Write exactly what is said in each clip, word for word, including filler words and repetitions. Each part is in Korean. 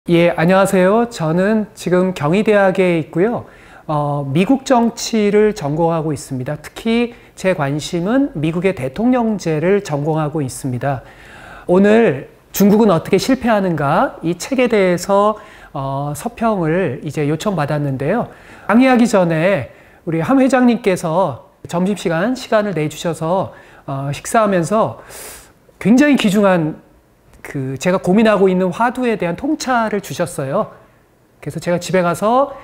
예, 안녕하세요. 저는 지금 경희대학에 있고요. 어, 미국 정치를 전공하고 있습니다. 특히 제 관심은 미국의 대통령제를 전공하고 있습니다. 오늘 중국은 어떻게 실패하는가 이 책에 대해서 어, 서평을 이제 요청받았는데요. 강의하기 전에 우리 함 회장님께서 점심시간 시간을 내주셔서 어, 식사하면서 굉장히 귀중한 그 제가 고민하고 있는 화두에 대한 통찰을 주셨어요. 그래서 제가 집에 가서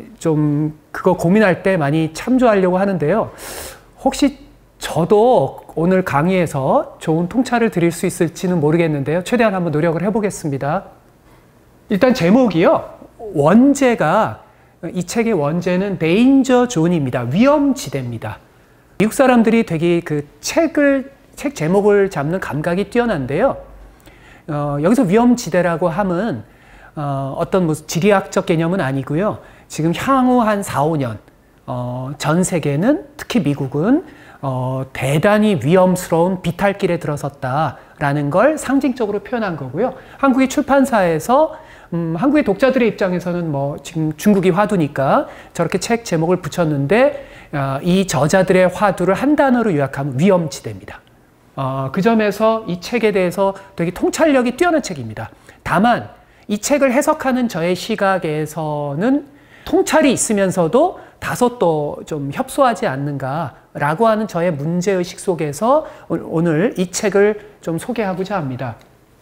좀 그거 고민할 때 많이 참조하려고 하는데요. 혹시 저도 오늘 강의에서 좋은 통찰을 드릴 수 있을지는 모르겠는데요. 최대한 한번 노력을 해보겠습니다. 일단 제목이요. 원제가, 이 책의 원제는 데인저 존입니다. 위험지대입니다. 미국 사람들이 되게 그 책을, 책 제목을 잡는 감각이 뛰어난데요. 어, 여기서 위험지대라고 함은 어, 어떤 무슨 지리학적 개념은 아니고요. 지금 향후 한 사, 오 년 어, 전 세계는 특히 미국은 어, 대단히 위험스러운 비탈길에 들어섰다라는 걸 상징적으로 표현한 거고요. 한국의 출판사에서 음, 한국의 독자들의 입장에서는 뭐 지금 중국이 화두니까 저렇게 책 제목을 붙였는데 어, 이 저자들의 화두를 한 단어로 요약하면 위험지대입니다. 어, 그 점에서 이 책에 대해서 되게 통찰력이 뛰어난 책입니다. 다만 이 책을 해석하는 저의 시각에서는 통찰이 있으면서도 다소 또 좀 협소하지 않는가라고 하는 저의 문제의식 속에서 오늘 이 책을 좀 소개하고자 합니다.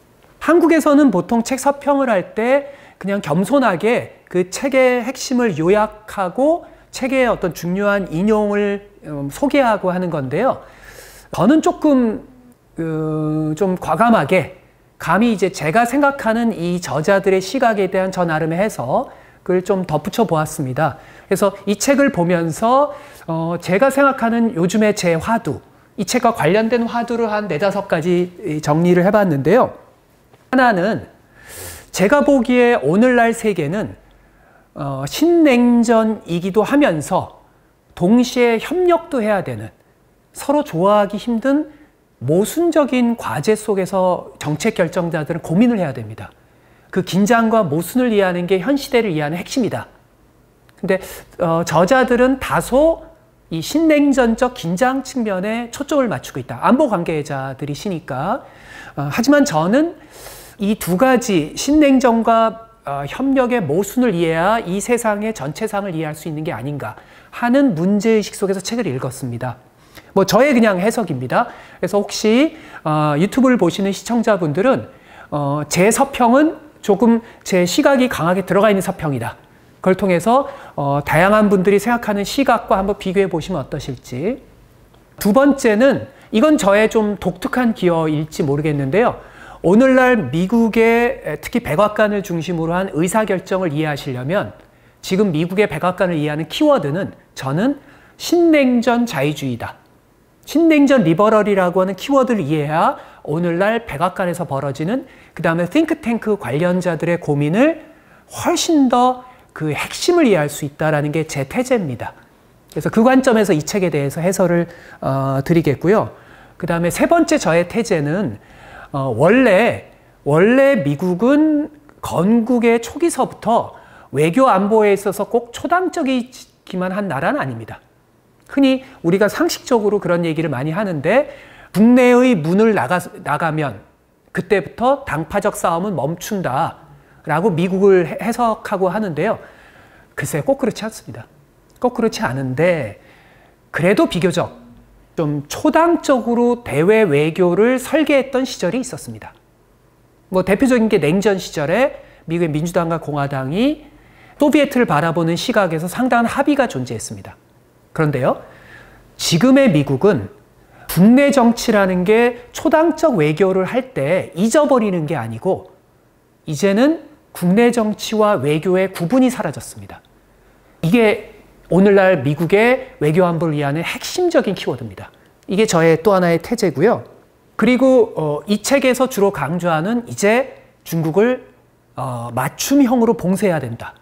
한국에서는 보통 책 서평을 할 때 그냥 겸손하게 그 책의 핵심을 요약하고 책의 어떤 중요한 인용을 소개하고 하는 건데요. 저는 조금 그, 좀 과감하게 감히 이제 제가 생각하는 이 저자들의 시각에 대한 저 나름의 해석을 좀 덧붙여 보았습니다. 그래서 이 책을 보면서 어, 제가 생각하는 요즘의 제 화두, 이 책과 관련된 화두를 한 네다섯 가지 정리를 해봤는데요. 하나는 제가 보기에 오늘날 세계는 어, 신냉전이기도 하면서 동시에 협력도 해야 되는, 서로 좋아하기 힘든 모순적인 과제 속에서 정책 결정자들은 고민을 해야 됩니다. 그 긴장과 모순을 이해하는 게 현 시대를 이해하는 핵심이다. 근데 어, 저자들은 다소 이 신냉전적 긴장 측면에 초점을 맞추고 있다. 안보 관계자들이시니까. 어, 하지만 저는 이 두 가지 신냉전과 어, 협력의 모순을 이해해야 이 세상의 전체상을 이해할 수 있는 게 아닌가 하는 문제의식 속에서 책을 읽었습니다. 뭐 저의 그냥 해석입니다. 그래서 혹시 어, 유튜브를 보시는 시청자분들은 어, 제 서평은 조금 제 시각이 강하게 들어가 있는 서평이다. 그걸 통해서 어, 다양한 분들이 생각하는 시각과 한번 비교해 보시면 어떠실지. 두 번째는 이건 저의 좀 독특한 기여일지 모르겠는데요. 오늘날 미국의 특히 백악관을 중심으로 한 의사결정을 이해하시려면 지금 미국의 백악관을 이해하는 키워드는 저는 신냉전 자유주의다. 신냉전 리버럴이라고 하는 키워드를 이해해야 오늘날 백악관에서 벌어지는 그 다음에 띵크탱크 관련자들의 고민을 훨씬 더 그 핵심을 이해할 수 있다는 게 제 태제입니다. 그래서 그 관점에서 이 책에 대해서 해설을 어, 드리겠고요. 그 다음에 세 번째 저의 태제는 어, 원래 원래 미국은 건국의 초기서부터 외교 안보에 있어서 꼭 초당적이기만 한 나라는 아닙니다. 흔히 우리가 상식적으로 그런 얘기를 많이 하는데 국내의 문을 나가, 나가면 그때부터 당파적 싸움은 멈춘다 라고 미국을 해석하고 하는데요. 글쎄 꼭 그렇지 않습니다. 꼭 그렇지 않은데 그래도 비교적 좀 초당적으로 대외 외교를 설계했던 시절이 있었습니다. 뭐 대표적인 게 냉전 시절에 미국의 민주당과 공화당이 소비에트를 바라보는 시각에서 상당한 합의가 존재했습니다. 그런데요, 지금의 미국은 국내 정치라는 게 초당적 외교를 할 때 잊어버리는 게 아니고 이제는 국내 정치와 외교의 구분이 사라졌습니다. 이게 오늘날 미국의 외교 안보를 이해하는 핵심적인 키워드입니다. 이게 저의 또 하나의 태제고요. 그리고 어, 이 책에서 주로 강조하는 이제 중국을 어, 맞춤형으로 봉쇄해야 된다.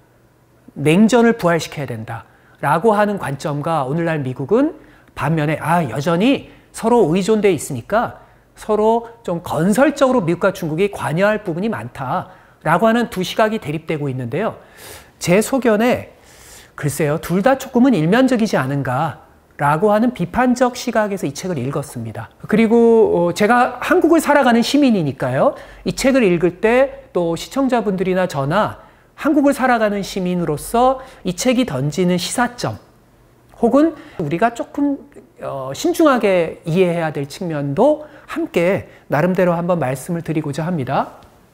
냉전을 부활시켜야 된다. 라고 하는 관점과 오늘날 미국은 반면에 아 여전히 서로 의존되어 있으니까 서로 좀 건설적으로 미국과 중국이 관여할 부분이 많다. 라고 하는 두 시각이 대립되고 있는데요. 제 소견에 글쎄요, 둘 다 조금은 일면적이지 않은가 라고 하는 비판적 시각에서 이 책을 읽었습니다. 그리고 제가 한국을 살아가는 시민이니까요. 이 책을 읽을 때 또 시청자분들이나 저나 한국을 살아가는 시민으로서 이 책이 던지는 시사점 혹은 우리가 조금 어, 신중하게 이해해야 될 측면도 함께 나름대로 한번 말씀을 드리고자 합니다.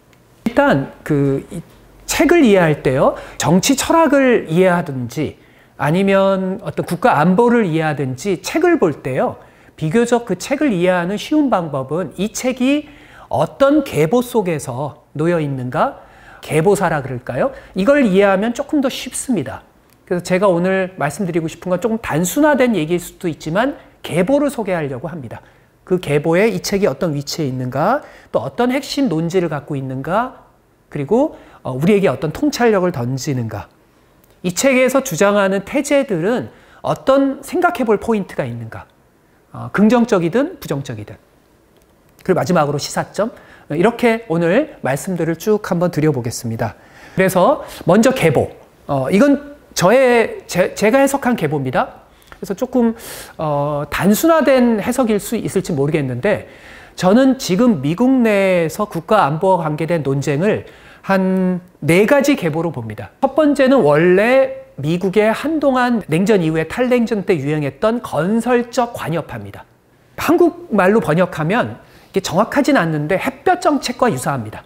일단 그 이 책을 이해할 때요. 정치 철학을 이해하든지 아니면 어떤 국가 안보를 이해하든지 책을 볼 때요. 비교적 그 책을 이해하는 쉬운 방법은 이 책이 어떤 계보 속에서 놓여 있는가? 계보사라 그럴까요? 이걸 이해하면 조금 더 쉽습니다. 그래서 제가 오늘 말씀드리고 싶은 건 조금 단순화된 얘기일 수도 있지만 계보를 소개하려고 합니다. 그 계보에 이 책이 어떤 위치에 있는가, 또 어떤 핵심 논지를 갖고 있는가, 그리고 우리에게 어떤 통찰력을 던지는가. 이 책에서 주장하는 태제들은 어떤 생각해 볼 포인트가 있는가. 어, 긍정적이든 부정적이든. 그리고 마지막으로 시사점. 이렇게 오늘 말씀들을 쭉 한번 드려보겠습니다. 그래서 먼저 계보. 어, 이건 저의, 제, 제가 해석한 계보입니다. 그래서 조금 어, 단순화된 해석일 수 있을지 모르겠는데 저는 지금 미국 내에서 국가 안보와 관계된 논쟁을 한 네 가지 계보로 봅니다. 첫 번째는 원래 미국의 한동안 냉전 이후에 탈냉전 때 유행했던 건설적 관여파입니다. 한국말로 번역하면 이게 정확하진 않는데 햇볕 정책과 유사합니다.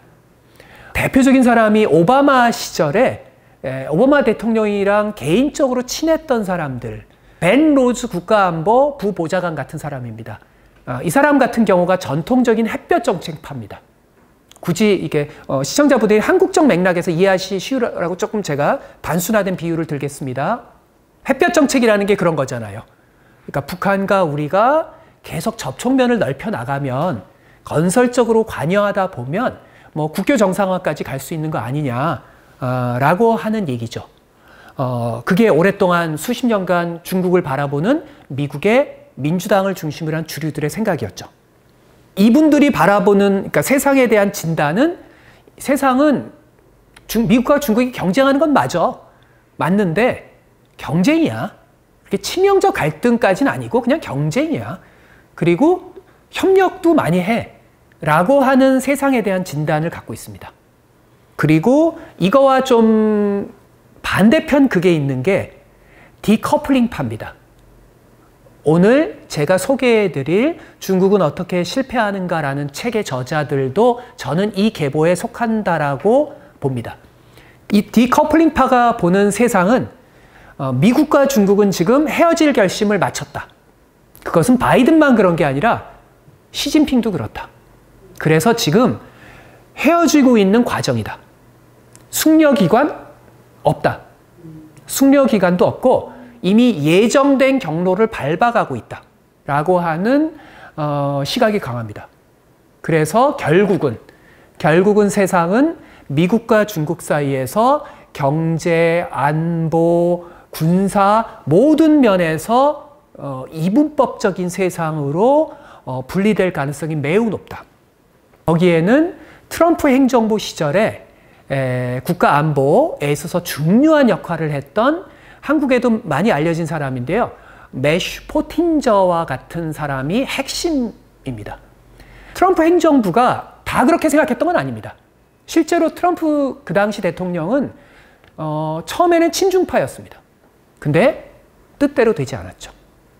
대표적인 사람이 오바마 시절에 오바마 대통령이랑 개인적으로 친했던 사람들, 벤 로즈 국가안보 부보좌관 같은 사람입니다. 이 사람 같은 경우가 전통적인 햇볕 정책파입니다. 굳이 이게 어, 시청자분들이 한국적 맥락에서 이해하시 쉬우라고 조금 제가 단순화된 비유를 들겠습니다. 햇볕 정책이라는 게 그런 거잖아요. 그러니까 북한과 우리가 계속 접촉면을 넓혀 나가면 건설적으로 관여하다 보면 뭐 국교 정상화까지 갈 수 있는 거 아니냐라고 하는 얘기죠. 어, 그게 오랫동안 수십 년간 중국을 바라보는 미국의 민주당을 중심으로 한 주류들의 생각이었죠. 이분들이 바라보는 그러니까 세상에 대한 진단은 세상은 중, 미국과 중국이 경쟁하는 건 맞아. 맞는데 경쟁이야. 그게 치명적 갈등까지는 아니고 그냥 경쟁이야. 그리고 협력도 많이 해. 라고 하는 세상에 대한 진단을 갖고 있습니다. 그리고 이거와 좀 반대편 그게 있는 게 디커플링파입니다. 오늘 제가 소개해드릴 중국은 어떻게 실패하는가라는 책의 저자들도 저는 이 계보에 속한다라고 봅니다. 이 디커플링파가 보는 세상은 미국과 중국은 지금 헤어질 결심을 마쳤다. 그것은 바이든만 그런 게 아니라 시진핑도 그렇다. 그래서 지금 헤어지고 있는 과정이다. 숙려기관 없다. 숙려기관도 없고 이미 예정된 경로를 밟아가고 있다. 라고 하는 어, 시각이 강합니다. 그래서 결국은 결국은 세상은 미국과 중국 사이에서 경제, 안보, 군사 모든 면에서 어, 이분법적인 세상으로 어, 분리될 가능성이 매우 높다. 거기에는 트럼프 행정부 시절에 에, 국가 안보에 있어서 중요한 역할을 했던 한국에도 많이 알려진 사람인데요. 매슈 포틴저와 같은 사람이 핵심입니다. 트럼프 행정부가 다 그렇게 생각했던 건 아닙니다. 실제로 트럼프 그 당시 대통령은 어, 처음에는 친중파였습니다. 근데 뜻대로 되지 않았죠.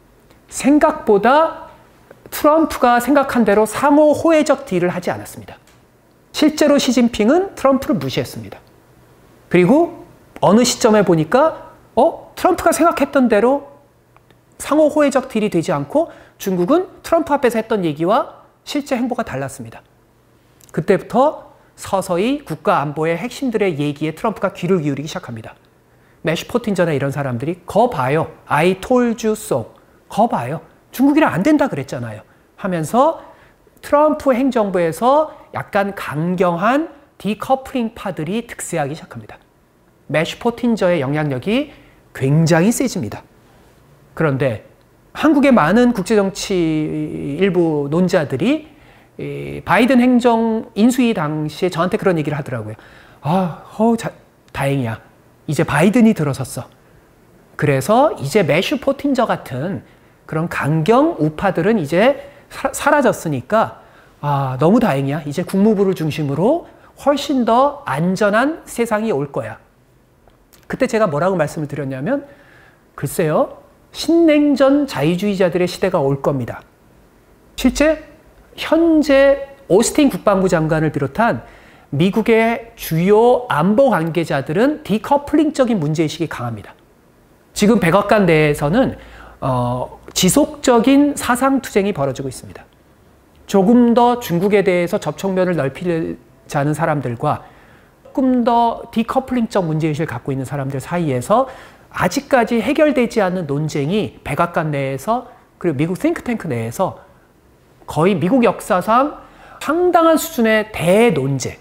생각보다 트럼프가 생각한 대로 상호 호혜적 딜을 하지 않았습니다. 실제로 시진핑은 트럼프를 무시했습니다. 그리고 어느 시점에 보니까 어? 트럼프가 생각했던 대로 상호 호혜적 딜이 되지 않고 중국은 트럼프 앞에서 했던 얘기와 실제 행보가 달랐습니다. 그때부터 서서히 국가 안보의 핵심들의 얘기에 트럼프가 귀를 기울이기 시작합니다. 매슈 포틴저나 이런 사람들이 거 봐요. I told you so. 거 봐요. 중국이랑 안 된다 그랬잖아요. 하면서 트럼프 행정부에서 약간 강경한 디커플링파들이 득세하기 시작합니다. 매슈 포틴저의 영향력이 굉장히 세집니다. 그런데 한국의 많은 국제정치 일부 논자들이 바이든 행정 인수위 당시에 저한테 그런 얘기를 하더라고요. 아, 어, 자, 다행이야. 이제 바이든이 들어섰어. 그래서 이제 매슈 포틴저 같은 그런 강경 우파들은 이제 사, 사라졌으니까 아, 너무 다행이야. 이제 국무부를 중심으로 훨씬 더 안전한 세상이 올 거야. 그때 제가 뭐라고 말씀을 드렸냐면 글쎄요. 신냉전 자유주의자들의 시대가 올 겁니다. 실제 현재 오스틴 국방부 장관을 비롯한 미국의 주요 안보 관계자들은 디커플링적인 문제의식이 강합니다. 지금 백악관 내에서는 어, 지속적인 사상투쟁이 벌어지고 있습니다. 조금 더 중국에 대해서 접촉면을 넓히자는 사람들과 조금 더 디커플링적 문제의식을 갖고 있는 사람들 사이에서 아직까지 해결되지 않는 논쟁이 백악관 내에서 그리고 미국 싱크탱크 내에서 거의 미국 역사상 상당한 수준의 대논쟁,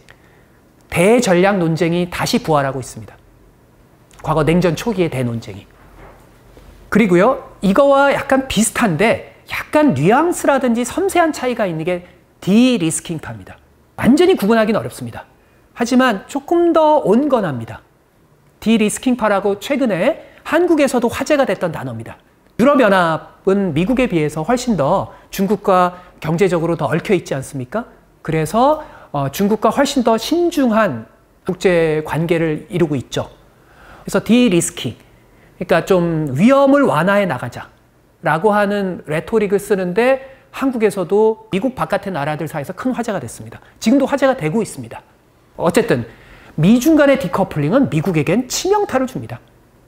대전략 논쟁이 다시 부활하고 있습니다. 과거 냉전 초기의 대논쟁이. 그리고요, 이거와 약간 비슷한데 약간 뉘앙스라든지 섬세한 차이가 있는 게 디리스킹파입니다. 완전히 구분하기는 어렵습니다. 하지만 조금 더 온건합니다. 디리스킹파라고 최근에 한국에서도 화제가 됐던 단어입니다. 유럽연합은 미국에 비해서 훨씬 더 중국과 경제적으로 더 얽혀 있지 않습니까? 그래서 어, 중국과 훨씬 더 신중한 국제 관계를 이루고 있죠. 그래서 디리스킹, 그러니까 좀 위험을 완화해 나가자라고 하는 레토릭을 쓰는데 한국에서도 미국 바깥의 나라들 사이에서 큰 화제가 됐습니다. 지금도 화제가 되고 있습니다. 어쨌든 미중 간의 디커플링은 미국에겐 치명타를 줍니다.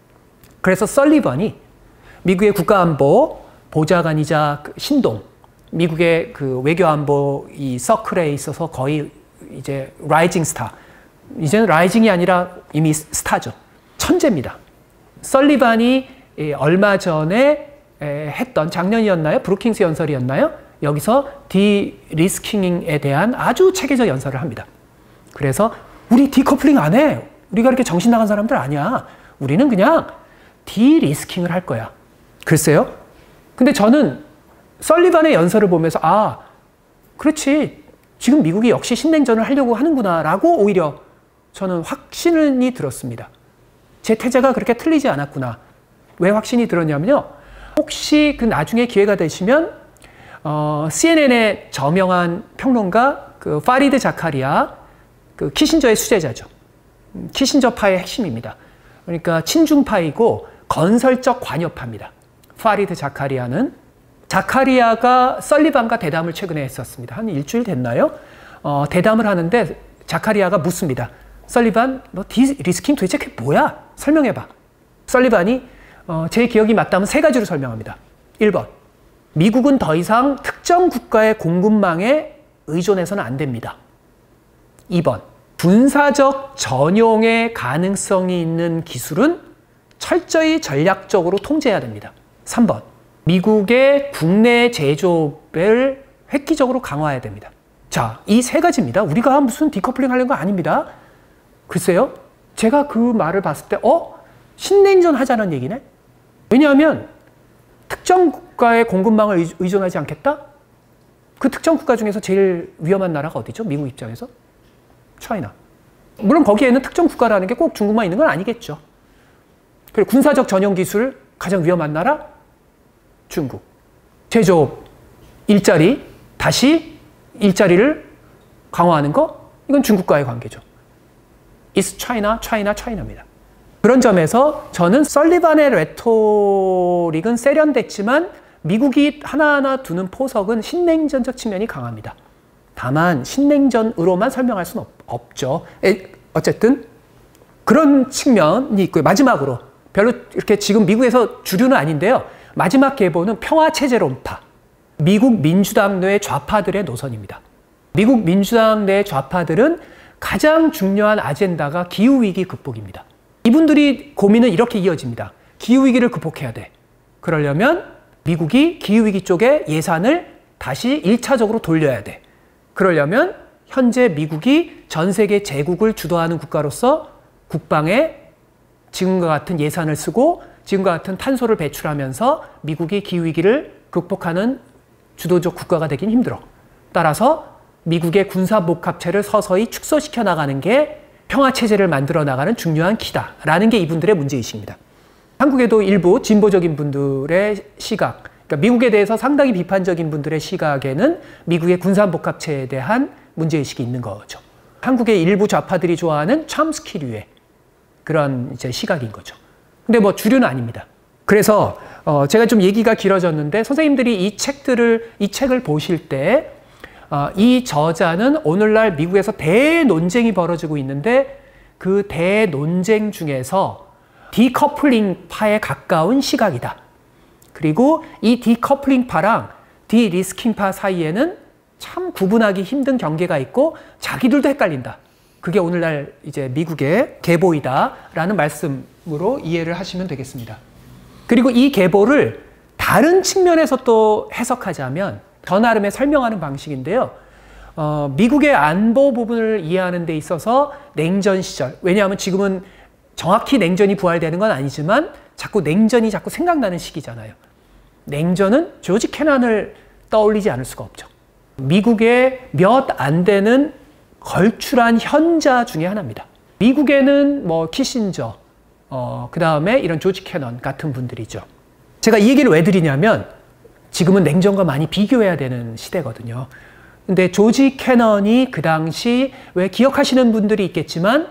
그래서 설리번이 미국의 국가안보 보좌관이자 신동, 미국의 그 외교안보 이 서클에 있어서 거의 이제 라이징 스타, 이제는 라이징이 아니라 이미 스타죠. 천재입니다. 설리반이 얼마 전에 했던, 작년이었나요? 브루킹스 연설이었나요? 여기서 디리스킹에 대한 아주 체계적 연설을 합니다. 그래서 우리 디커플링 안 해. 우리가 이렇게 정신 나간 사람들 아니야. 우리는 그냥 디리스킹을 할 거야. 글쎄요. 근데 저는 설리반의 연설을 보면서 아, 그렇지. 지금 미국이 역시 신냉전을 하려고 하는구나 라고 오히려 저는 확신이 들었습니다. 제 태자가 그렇게 틀리지 않았구나. 왜 확신이 들었냐면요. 혹시 그 나중에 기회가 되시면 어, 씨엔엔의 저명한 평론가 그 파리드 자카리아, 그 키신저의 수제자죠. 키신저파의 핵심입니다. 그러니까 친중파이고 건설적 관여파입니다. 파리드 자카리아는 자카리아가 설리반과 대담을 최근에 했었습니다. 한 일주일 됐나요? 어, 대담을 하는데 자카리아가 묻습니다. 설리반, 너 디리스킹 도대체 그게 뭐야? 설명해봐. 설리반이 어, 제 기억이 맞다면 세 가지로 설명합니다. 일 번, 미국은 더 이상 특정 국가의 공급망에 의존해서는 안 됩니다. 이 번, 군사적 전용의 가능성이 있는 기술은 철저히 전략적으로 통제해야 됩니다. 삼 번, 미국의 국내 제조업을 획기적으로 강화해야 됩니다. 자, 이 세 가지입니다. 우리가 무슨 디커플링 하려는 거 아닙니다. 글쎄요. 제가 그 말을 봤을 때 어? 신냉전 하자는 얘기네? 왜냐하면 특정 국가의 공급망을 의존하지 않겠다? 그 특정 국가 중에서 제일 위험한 나라가 어디죠? 미국 입장에서? 차이나. 물론 거기에는 특정 국가라는 게 꼭 중국만 있는 건 아니겠죠. 그리고 군사적 전용 기술 가장 위험한 나라? 중국. 제조업 일자리, 다시 일자리를 강화하는 거? 이건 중국과의 관계죠. It's China, China, China입니다. 그런 점에서 저는 설리반의 레토릭은 세련됐지만 미국이 하나하나 두는 포석은 신냉전적 측면이 강합니다. 다만 신냉전으로만 설명할 수는 없, 없죠. 에, 어쨌든 그런 측면이 있고요. 마지막으로 별로 이렇게 지금 미국에서 주류는 아닌데요. 마지막 계보는 평화체제론파. 미국 민주당 내 좌파들의 노선입니다. 미국 민주당 내 좌파들은 가장 중요한 아젠다가 기후위기 극복입니다. 이분들이 고민은 이렇게 이어집니다. 기후위기를 극복해야 돼. 그러려면 미국이 기후위기 쪽에 예산을 다시 일차적으로 돌려야 돼. 그러려면 현재 미국이 전 세계 제국을 주도하는 국가로서 국방에 지금과 같은 예산을 쓰고 지금과 같은 탄소를 배출하면서 미국이 기후위기를 극복하는 주도적 국가가 되긴 힘들어. 따라서 미국의 군사복합체를 서서히 축소시켜 나가는 게 평화체제를 만들어 나가는 중요한 키다라는 게 이분들의 문제의식입니다. 한국에도 일부 진보적인 분들의 시각, 그러니까 미국에 대해서 상당히 비판적인 분들의 시각에는 미국의 군사복합체에 대한 문제의식이 있는 거죠. 한국의 일부 좌파들이 좋아하는 첨스키류의 그런 이제 시각인 거죠. 근데 뭐 주류는 아닙니다. 그래서 어 제가 좀 얘기가 길어졌는데 선생님들이 이 책들을 이 책을 보실 때 어 이 저자는 오늘날 미국에서 대논쟁이 벌어지고 있는데 그 대논쟁 중에서 디커플링파에 가까운 시각이다. 그리고 이 디커플링파랑 디리스킹파 사이에는 참 구분하기 힘든 경계가 있고 자기들도 헷갈린다. 그게 오늘날 이제 미국의 계보이다라는 말씀으로 이해를 하시면 되겠습니다. 그리고 이 계보를 다른 측면에서 또 해석하자면 저 나름의 설명하는 방식인데요. 어, 미국의 안보 부분을 이해하는 데 있어서 냉전 시절, 왜냐하면 지금은 정확히 냉전이 부활되는 건 아니지만 자꾸 냉전이 자꾸 생각나는 시기잖아요. 냉전은 조지 캐넌을 떠올리지 않을 수가 없죠. 미국의 몇 안 되는 걸출한 현자 중에 하나입니다. 미국에는 뭐 키신저, 어, 그 다음에 이런 조지 캐넌 같은 분들이죠. 제가 이 얘기를 왜 드리냐면 지금은 냉전과 많이 비교해야 되는 시대거든요. 근데 조지 캐넌이 그 당시 왜 기억하시는 분들이 있겠지만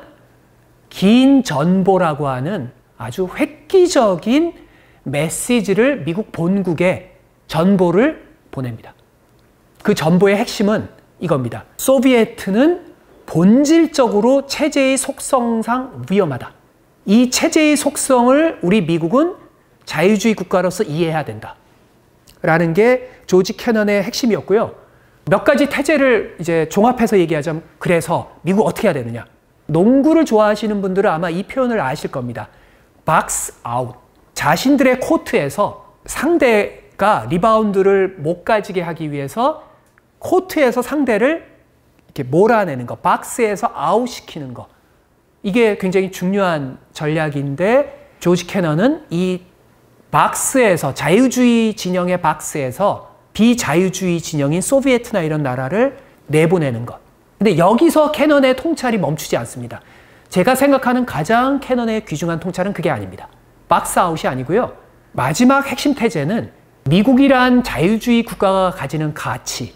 긴 전보라고 하는 아주 획기적인 메시지를 미국 본국에 전보를 보냅니다. 그 전보의 핵심은 이겁니다. 소비에트는 본질적으로 체제의 속성상 위험하다. 이 체제의 속성을 우리 미국은 자유주의 국가로서 이해해야 된다. 라는 게 조지 캐넌의 핵심이었고요. 몇 가지 태제를 이제 종합해서 얘기하자면 그래서 미국 어떻게 해야 되느냐. 농구를 좋아하시는 분들은 아마 이 표현을 아실 겁니다. 박스 아웃. 자신들의 코트에서 상대가 리바운드를 못 가지게 하기 위해서 코트에서 상대를 이렇게 몰아내는 거, 박스에서 아웃시키는 거. 이게 굉장히 중요한 전략인데 조지 캐넌은 이 박스에서, 자유주의 진영의 박스에서 비자유주의 진영인 소비에트나 이런 나라를 내보내는 것. 근데 여기서 캐넌의 통찰이 멈추지 않습니다. 제가 생각하는 가장 캐넌의 귀중한 통찰은 그게 아닙니다. 박스 아웃이 아니고요. 마지막 핵심 태제는 미국이란 자유주의 국가가 가지는 가치,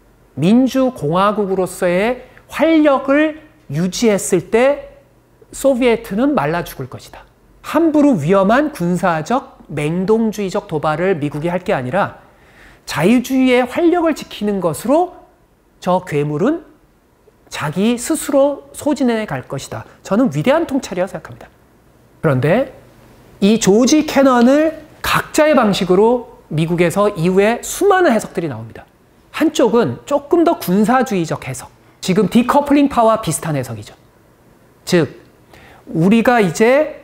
민주공화국으로서의 활력을 유지했을 때 소비에트는 말라 죽을 것이다. 함부로 위험한 군사적, 맹동주의적 도발을 미국이 할 게 아니라 자유주의의 활력을 지키는 것으로 저 괴물은 자기 스스로 소진해 갈 것이다. 저는 위대한 통찰이라고 생각합니다. 그런데 이 조지 캐넌을 각자의 방식으로 미국에서 이후에 수많은 해석들이 나옵니다. 한쪽은 조금 더 군사주의적 해석. 지금 디커플링파와 비슷한 해석이죠. 즉, 우리가 이제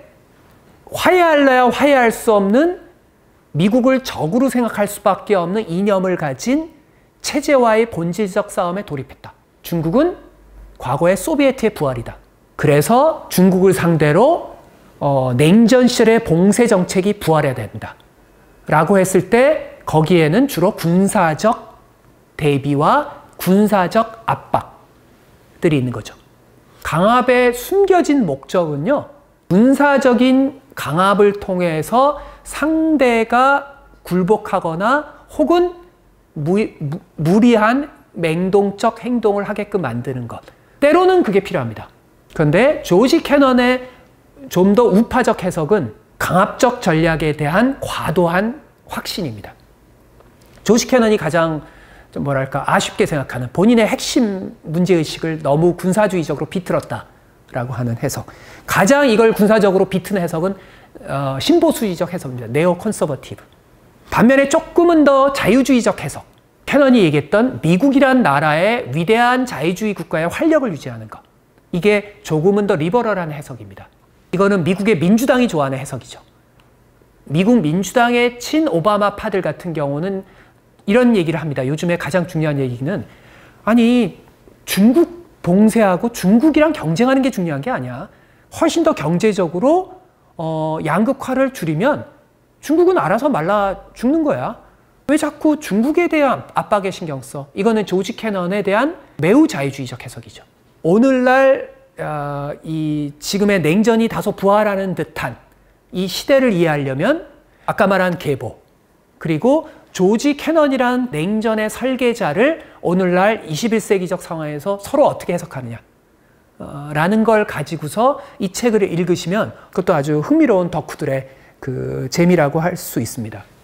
화해할래야 화해할 수 없는 미국을 적으로 생각할 수밖에 없는 이념을 가진 체제와의 본질적 싸움에 돌입했다. 중국은 과거의 소비에트의 부활이다. 그래서 중국을 상대로 어, 냉전 시절의 봉쇄 정책이 부활해야 된다. 라고 했을 때 거기에는 주로 군사적 대비와 군사적 압박들이 있는 거죠. 강압의 숨겨진 목적은요. 군사적인 강압을 통해서 상대가 굴복하거나 혹은 무, 무, 무리한 맹동적 행동을 하게끔 만드는 것. 때로는 그게 필요합니다. 그런데 조지 캐넌의 좀 더 우파적 해석은 강압적 전략에 대한 과도한 확신입니다. 조지 캐넌이 가장 좀 뭐랄까 아쉽게 생각하는 본인의 핵심 문제의식을 너무 군사주의적으로 비틀었다라고 하는 해석. 가장 이걸 군사적으로 비트는 해석은 어, 신보수의적 해석입니다. 네오 컨서버티브. 반면에 조금은 더 자유주의적 해석. 캐넌이 얘기했던 미국이란 나라의 위대한 자유주의 국가의 활력을 유지하는 것. 이게 조금은 더 리버럴한 해석입니다. 이거는 미국의 민주당이 좋아하는 해석이죠. 미국 민주당의 친오바마 파들 같은 경우는 이런 얘기를 합니다. 요즘에 가장 중요한 얘기는 아니 중국 봉쇄하고 중국이랑 경쟁하는 게 중요한 게 아니야. 훨씬 더 경제적으로 어, 양극화를 줄이면 중국은 알아서 말라 죽는 거야. 왜 자꾸 중국에 대한 압박에 신경 써? 이거는 조지 캐넌에 대한 매우 자유주의적 해석이죠. 오늘날 어, 이 지금의 냉전이 다소 부활하는 듯한 이 시대를 이해하려면 아까 말한 계보, 그리고 조지 캐넌이란 냉전의 설계자를 오늘날 이십일 세기적 상황에서 서로 어떻게 해석하느냐 어, 라는 걸 가지고서 이 책을 읽으시면 그것도 아주 흥미로운 덕후들의 그 재미라고 할 수 있습니다.